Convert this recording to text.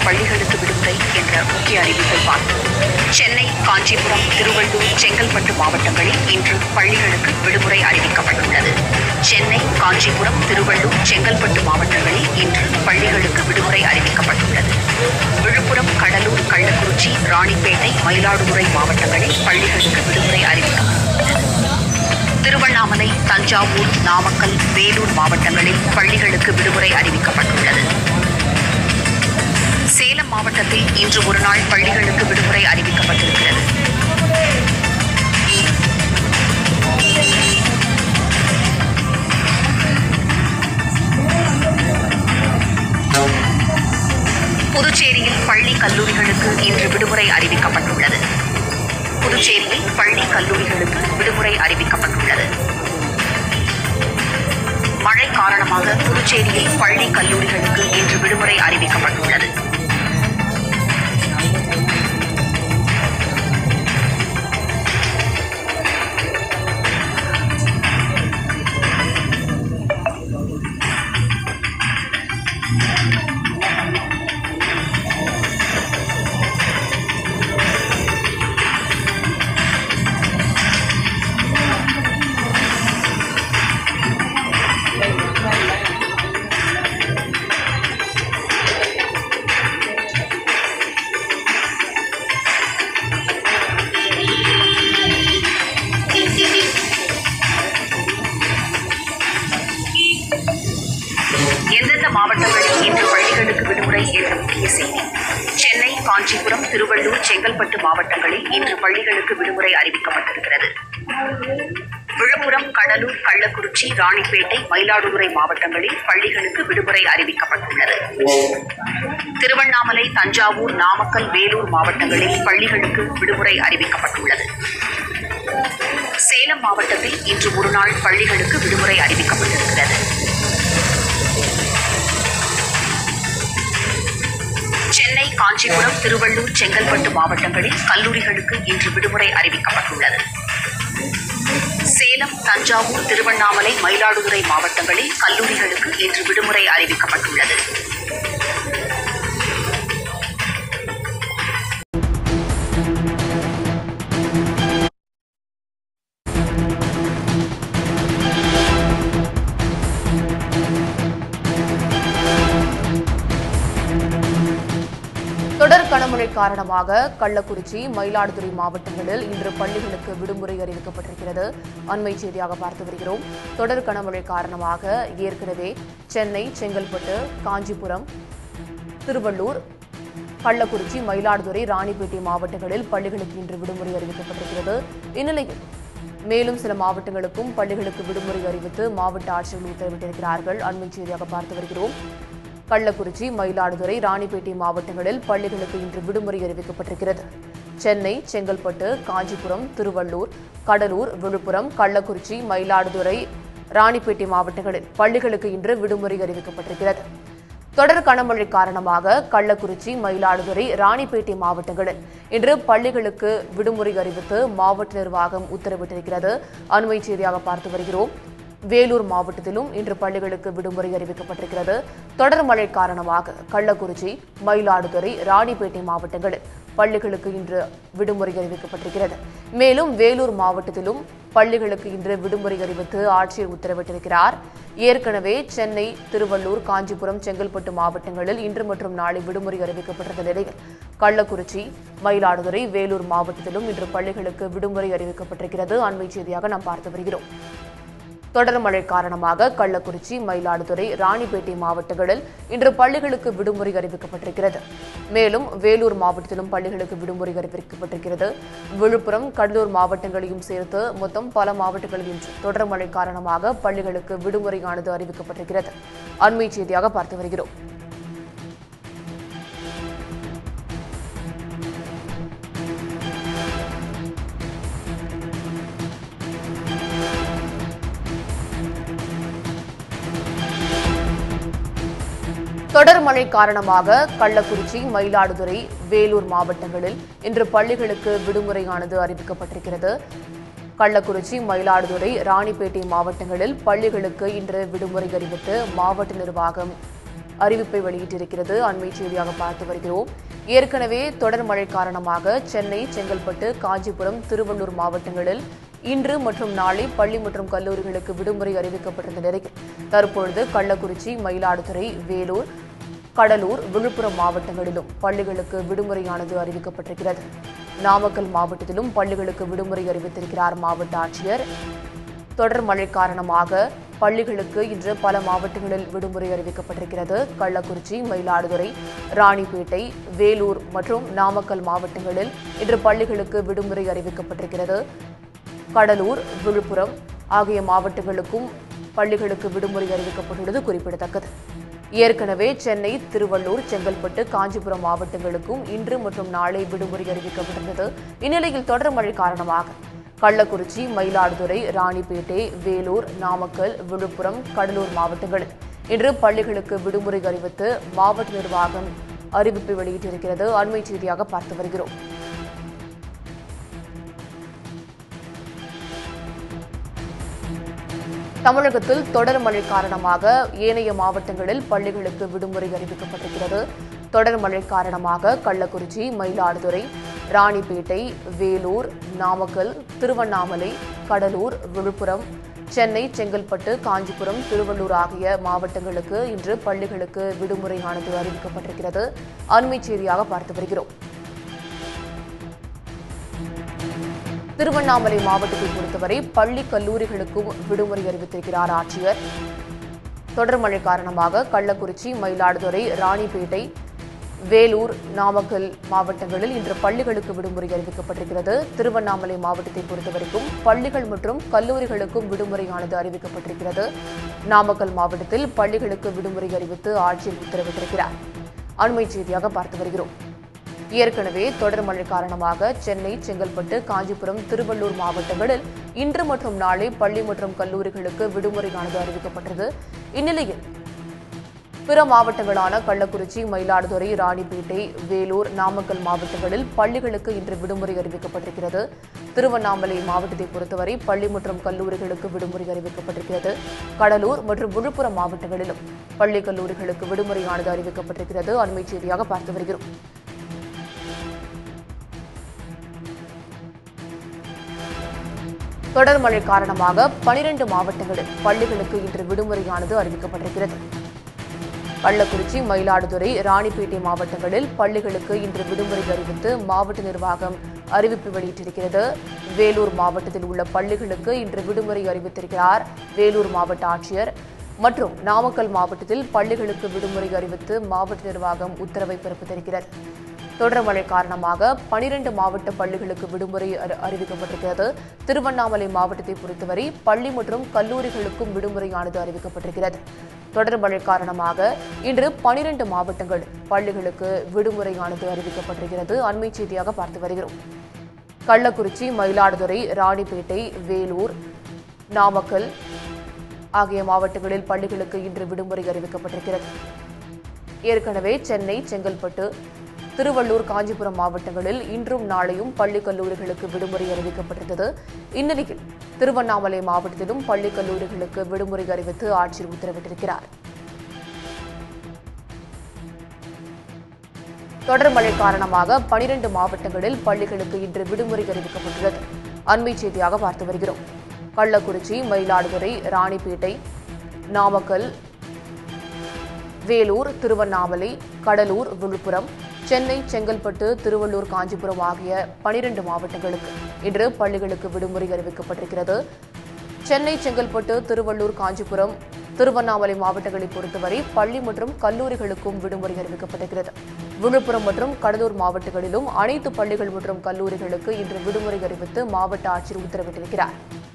பள்ளிகளுக்கு விடுமுறை என்ற முக்கிய அறிவிப்பை பார்த்தோம். சென்னை, காஞ்சிபுரம், திருவள்ளூர், செங்கல்பட்டு மாவட்டங்களில் இன்று பள்ளிகளுக்கு விடுமுறை அறிவிக்கப்பட்டுள்ளது. சென்னை, காஞ்சிபுரம், திருவள்ளூர், செங்கல்பட்டு மாவட்டங்களில் இன்று பள்ளிகளுக்கு விடுமுறை அறிவிக்கப்பட்டுள்ளது. விழுப்புரம், கடலூர், கள்ளக்குறிச்சி, ராணிப்பேட்டை, மயிலாடுதுறை மாவட்டங்களில் பள்ளிகளுக்கு விடுமுறை அறிவிக்கப்பட்டுள்ளது. திருவண்ணாமலை, தஞ்சாவூர், நாமக்கல், வேலூர் மாவட்டங்களில் பள்ளிகளுக்கு விடுமுறை அறிவிக்கப்பட்டுள்ளது. சேலம் மாவட்டத்தில் இன்று ஒருநாள் பள்ளிகளுக்கு விடுமுறை அறிவிக்கப்பட்டிருக்கிறது. புதுச்சேரியில் பள்ளி கல்லூரிகளுக்கு இன்று விடுமுறை அறிவிக்கப்பட்டுள்ளது. புதுச்சேரியில் பள்ளி கல்லூரிகளுக்கு விடுமுறை அறிவிக்கப்பட்டுள்ளது. மழை காரணமாக புதுச்சேரியில் பள்ளி கல்லூரிகளுக்கு இன்று விடுமுறை அறிவிக்கப்பட்டுள்ளது. எந்தெந்த மாவட்டங்களில் இன்று பள்ளிகளுக்கு விடுமுறை என்ற முக்கிய செய்தி. சென்னை, காஞ்சிபுரம், திருவள்ளூர், செங்கல்பட்டு மாவட்டங்களில் இன்று பள்ளிகளுக்கு விடுமுறை அறிவிக்கப்பட்டிருக்கிறது. விழுப்புரம், கடலூர், கள்ளக்குறிச்சி, ராணிப்பேட்டை, மயிலாடுதுறை மாவட்டங்களில் பள்ளிகளுக்கு விடுமுறை அறிவிக்கப்பட்டுள்ளது. திருவண்ணாமலை, தஞ்சாவூர், நாமக்கல், வேலூர் மாவட்டங்களில் பள்ளிகளுக்கு விடுமுறை அறிவிக்கப்பட்டுள்ளது. சேலம் மாவட்டத்தில் இன்று ஒருநாள் பள்ளிகளுக்கு விடுமுறை அறிவிக்கப்பட்டிருக்கிறது. சென்னை, காஞ்சிபுரம், திருவள்ளூர், செங்கல்பட்டு மாவட்டங்களில் கல்லூரிகளுக்கு இன்று விடுமுறை அறிவிக்கப்பட்டுள்ளது. சேலம், தஞ்சாவூர், திருவண்ணாமலை, மயிலாடுதுறை மாவட்டங்களில் கல்லூரிகளுக்கு இன்று விடுமுறை அறிவிக்கப்பட்டுள்ளது. தொடர் கனமழை காரணமாக கள்ளக்குறிச்சி, மயிலாடுதுறை மாவட்டங்களில் இன்று பள்ளிகளுக்கு விடுமுறை அறிவிக்கப்பட்டிருக்கிறது. அண்மை செய்தியாக பார்த்து வருகிறோம். தொடர் கனமழை காரணமாக ஏற்கனவே சென்னை, செங்கல்பட்டு, காஞ்சிபுரம், திருவள்ளூர், கள்ளக்குறிச்சி, மயிலாடுதுறை, ராணிப்பேட்டை மாவட்டங்களில் பள்ளிகளுக்கு இன்று விடுமுறை அறிவிக்கப்பட்டிருக்கிறது. இந்நிலையில் மேலும் சில மாவட்டங்களுக்கும் பள்ளிகளுக்கு விடுமுறை அறிவித்து மாவட்ட ஆட்சியர்கள் உத்தரவிட்டிருக்கிறார்கள். அண்மை செய்தியாக பார்த்து வருகிறோம். கள்ளக்குறிச்சி, மயிலாடுதுறை, ராணிப்பேட்டை மாவட்டங்களில் பள்ளிகளுக்கு இன்று விடுமுறை அறிவிக்கப்பட்டிருக்கிறது. சென்னை, செங்கல்பட்டு, காஞ்சிபுரம், திருவள்ளூர், கடலூர், விழுப்புரம், கள்ளக்குறிச்சி, மயிலாடுதுறை, ராணிப்பேட்டை மாவட்டங்களில் பள்ளிகளுக்கு இன்று விடுமுறை அறிவிக்கப்பட்டிருக்கிறது. தொடர் கனமழை காரணமாக கள்ளக்குறிச்சி, மயிலாடுதுறை, ராணிப்பேட்டை மாவட்டங்களில் இன்று பள்ளிகளுக்கு விடுமுறை அறிவித்து மாவட்ட நிர்வாகம் உத்தரவிட்டிருக்கிறது. அண்மை செய்தியாக பார்த்து வருகிறோம். வேலூர் மாவட்டத்திலும் இன்று பள்ளிகளுக்கு விடுமுறை அறிவிக்கப்பட்டிருக்கிறது. தொடர் மழை காரணமாக கள்ளக்குறிச்சி, மயிலாடுதுறை, ராணிப்பேட்டை மாவட்டங்களில் பள்ளிகளுக்கு இன்று விடுமுறை அறிவிக்கப்பட்டிருக்கிறது. மேலும் வேலூர் மாவட்டத்திலும் பள்ளிகளுக்கு இன்று விடுமுறை அறிவித்து ஆட்சியர் உத்தரவிட்டிருக்கிறார். ஏற்கனவே சென்னை, திருவள்ளூர், காஞ்சிபுரம், செங்கல்பட்டு மாவட்டங்களில் இன்று மற்றும் நாளை விடுமுறை அறிவிக்கப்பட்டிருந்த நிலையில் கள்ளக்குறிச்சி, மயிலாடுதுறை, வேலூர் மாவட்டத்திலும் இன்று பள்ளிகளுக்கு விடுமுறை அறிவிக்கப்பட்டிருக்கிறது. அண்மை செய்தியாக நாம் பார்த்து வருகிறோம். தொடர் மழை காரணமாக கள்ளக்குறிச்சி, மயிலாடுதுறை, ராணிப்பேட்டை மாவட்டங்களில் இன்று பள்ளிகளுக்கு விடுமுறை அறிவிக்கப்பட்டிருக்கிறது. மேலும் வேலூர் மாவட்டத்திலும் பள்ளிகளுக்கு விடுமுறை அறிவிக்கப்பட்டிருக்கிறது. விழுப்புரம், கடலூர் மாவட்டங்களையும் சேர்த்து மொத்தம் பல மாவட்டங்களில் இன்று தொடர் மழை காரணமாக பள்ளிகளுக்கு விடுமுறையானது அறிவிக்கப்பட்டிருக்கிறது. அண்மை செய்தியாக பார்த்து வருகிறோம். தொடர் மழை காரணமாக கள்ளக்குறிச்சி, மயிலாடுதுறை, வேலூர் மாவட்டங்களில் இன்று பள்ளிகளுக்கு விடுமுறையானது அறிவிக்கப்பட்டிருக்கிறது. கள்ளக்குறிச்சி, மயிலாடுதுறை, ராணிப்பேட்டை மாவட்டங்களில் பள்ளிகளுக்கு இன்று விடுமுறை அறிவித்து மாவட்ட நிர்வாகம் அறிவிப்பை வெளியிட்டிருக்கிறது. அண்மை செய்தியாக பார்த்து வருகிறோம். ஏற்கனவே தொடர் மழை காரணமாக சென்னை, செங்கல்பட்டு, காஞ்சிபுரம், திருவள்ளூர் மாவட்டங்களில் இன்று மற்றும் நாளை பள்ளி மற்றும் கல்லூரிகளுக்கு விடுமுறை அறிவிக்கப்பட்டிருந்த நிலையில் தற்பொழுது கள்ளக்குறிச்சி, மயிலாடுதுறை, வேலூர், கடலூர், விழுப்புரம் மாவட்டங்களிலும் பள்ளிகளுக்கு விடுமுறையானது அறிவிக்கப்பட்டிருக்கிறது. நாமக்கல் மாவட்டத்திலும் பள்ளிகளுக்கு விடுமுறை அறிவித்திருக்கிறார் மாவட்ட ஆட்சியர். தொடர் மழை காரணமாக பள்ளிகளுக்கு இன்று பல மாவட்டங்களில் விடுமுறை அறிவிக்கப்பட்டிருக்கிறது. கள்ளக்குறிச்சி, மயிலாடுதுறை, ராணிப்பேட்டை, வேலூர் மற்றும் நாமக்கல் மாவட்டங்களில் இன்று பள்ளிகளுக்கு விடுமுறை அறிவிக்கப்பட்டிருக்கிறது. கடலூர், விழுப்புரம் ஆகிய மாவட்டங்களுக்கும் பள்ளிகளுக்கு விடுமுறை அறிவிக்கப்பட்டுள்ளது குறிப்பிடத்தக்கது. ஏற்கனவே சென்னை, திருவள்ளூர், செங்கல்பட்டு, காஞ்சிபுரம் மாவட்டங்களுக்கும் இன்று மற்றும் நாளை விடுமுறை அறிவிக்கப்பட்டிருந்தது. இந்நிலையில் தொடர் மழை காரணமாக கள்ளக்குறிச்சி, மயிலாடுதுறை, ராணிப்பேட்டை, வேலூர், நாமக்கல், விழுப்புரம், கடலூர் மாவட்டங்களில் இன்று பள்ளிகளுக்கு விடுமுறை அறிவித்து மாவட்ட நிர்வாகம் அறிவிப்பை வெளியிட்டிருக்கிறது. அண்மை செய்தியாக பார்த்து வருகிறோம். தமிழகத்தில் தொடர் மழை காரணமாக ஏனைய மாவட்டங்களில் பள்ளிகளுக்கு விடுமுறை அறிவிக்கப்பட்டிருக்கிறது. தொடர் மழை காரணமாக கள்ளக்குறிச்சி, மயிலாடுதுறை, ராணிப்பேட்டை, வேலூர், நாமக்கல், திருவண்ணாமலை, கடலூர், விழுப்புரம், சென்னை, செங்கல்பட்டு, காஞ்சிபுரம், திருவள்ளூர் ஆகிய மாவட்டங்களுக்கு இன்று பள்ளிகளுக்கு விடுமுறையானது அறிவிக்கப்பட்டிருக்கிறது. அண்மை செய்தியாக பார்த்து வருகிறோம். திருவண்ணாமலை மாவட்டத்தை பொறுத்தவரை பள்ளி, கல்லூரிகளுக்கும் விடுமுறை அறிவித்திருக்கிறார் ஆட்சியர். தொடர் மழை காரணமாக கள்ளக்குறிச்சி, மயிலாடுதுறை, ராணிப்பேட்டை, வேலூர், நாமக்கல் மாவட்டங்களில் இன்று பள்ளிகளுக்கு விடுமுறை அறிவிக்கப்பட்டிருக்கிறது. திருவண்ணாமலை மாவட்டத்தை பொறுத்தவரைக்கும் பள்ளிகள் மற்றும் கல்லூரிகளுக்கும் விடுமுறையானது அறிவிக்கப்பட்டிருக்கிறது. நாமக்கல் மாவட்டத்தில் பள்ளிகளுக்கு விடுமுறை அறிவித்து ஆட்சியர் உத்தரவிட்டிருக்கிறார். அண்மை செய்தியாக பார்த்து வருகிறோம். ஏற்கனவே தொடர் மழை காரணமாக சென்னை, செங்கல்பட்டு, காஞ்சிபுரம், திருவள்ளூர் மாவட்டங்களில் இன்று மற்றும் நாளை பள்ளி மற்றும் கல்லூரிகளுக்கு விடுமுறையானது அறிவிக்கப்பட்டது. இந்நிலையில் பிற மாவட்டங்களான கள்ளக்குறிச்சி, மயிலாடுதுறை, ராணிப்பேட்டை, வேலூர், நாமக்கல் மாவட்டங்களில் பள்ளிகளுக்கு இன்று விடுமுறை அறிவிக்கப்பட்டிருக்கிறது. திருவண்ணாமலை மாவட்டத்தை பொறுத்தவரை பள்ளி மற்றும் கல்லூரிகளுக்கு விடுமுறை அறிவிக்கப்பட்டிருக்கிறது. கடலூர் மற்றும் விழுப்புரம் மாவட்டங்களிலும் பள்ளி, கல்லூரிகளுக்கு விடுமுறையானது அறிவிக்கப்பட்டிருக்கிறது. அண்மை செய்தியாக பார்த்து வருகிறோம். தொடர் மழை காரணமாக 12 மாவட்டங்களில் பள்ளிகளுக்கு இன்று விடுமுறையானது அறிவிக்கப்பட்டிருக்கிறது. கள்ளக்குறிச்சி, மயிலாடுதுறை, ராணிப்பேட்டை மாவட்டங்களில் பள்ளிகளுக்கு இன்று விடுமுறை அறிவித்து மாவட்ட நிர்வாகம் அறிவிப்பு வெளியிட்டிருக்கிறது. வேலூர் மாவட்டத்தில் உள்ள பள்ளிகளுக்கு இன்று விடுமுறை அறிவித்திருக்கிறார் வேலூர் மாவட்ட ஆட்சியர். மற்றும் நாமக்கல் மாவட்டத்தில் பள்ளிகளுக்கு விடுமுறை அறிவித்து மாவட்ட நிர்வாகம் உத்தரவை பிறப்பித்திருக்கிறது. தொடர் மழை காரணமாக 12 மாவட்ட பள்ளிகளுக்கு விடுமுறை அறிவிக்கப்பட்டிருக்கிறது. திருவண்ணாமலை மாவட்டத்தை பொறுத்தவரை பள்ளி மற்றும் கல்லூரிகளுக்கும் விடுமுறையானது அறிவிக்கப்பட்டிருக்கிறது. தொடர் மழை காரணமாக இன்று 12 மாவட்டங்கள் பள்ளிகளுக்கு விடுமுறையானது அறிவிக்கப்பட்டிருக்கிறது. அண்மை செய்தியாக பார்த்து வருகிறோம். கள்ளக்குறிச்சி, மயிலாடுதுறை, ராணிப்பேட்டை, வேலூர், நாமக்கல் ஆகிய மாவட்டங்களில் பள்ளிகளுக்கு இன்று விடுமுறை அறிவிக்கப்பட்டிருக்கிறது. ஏற்கனவே சென்னை, செங்கல்பட்டு, திருவள்ளூர், காஞ்சிபுரம் மாவட்டங்களில் இன்றும் நாளையும் பள்ளி, கல்லூரிகளுக்கு விடுமுறை அறிவிக்கப்பட்டிருந்தது. இந்நிலையில் திருவண்ணாமலை மாவட்டத்திலும் பள்ளி, கல்லூரிகளுக்கு விடுமுறை அறிவித்து ஆட்சியர் உத்தரவிட்டிருக்கிறார். தொடர் மழை காரணமாக 12 மாவட்டங்களில் பள்ளிகளுக்கு இன்று விடுமுறை அறிவிக்கப்பட்டுள்ளது. அண்மை செய்தியாக பார்த்து வருகிறோம். கள்ளக்குறிச்சி, மயிலாடுதுறை, ராணிப்பேட்டை, நாமக்கல், வேலூர், திருவண்ணாமலை, கடலூர், விழுப்புரம், சென்னை, செங்கல்பட்டு, திருவள்ளூர், காஞ்சிபுரம் ஆகிய 12 மாவட்டங்களுக்கு இன்று பள்ளிகளுக்கு விடுமுறை அறிவிக்கப்பட்டிருக்கிறது. சென்னை, செங்கல்பட்டு, திருவள்ளூர், காஞ்சிபுரம், திருவண்ணாமலை மாவட்டங்களை பொறுத்தவரை பள்ளி மற்றும் கல்லூரிகளுக்கும் விடுமுறை அறிவிக்கப்பட்டிருக்கிறது. விழுப்புரம் மற்றும் கடலூர் மாவட்டங்களிலும் அனைத்து பள்ளிகள் மற்றும் கல்லூரிகளுக்கு இன்று விடுமுறை அறிவித்து மாவட்ட ஆட்சியர் உத்தரவிட்டிருக்கிறார்.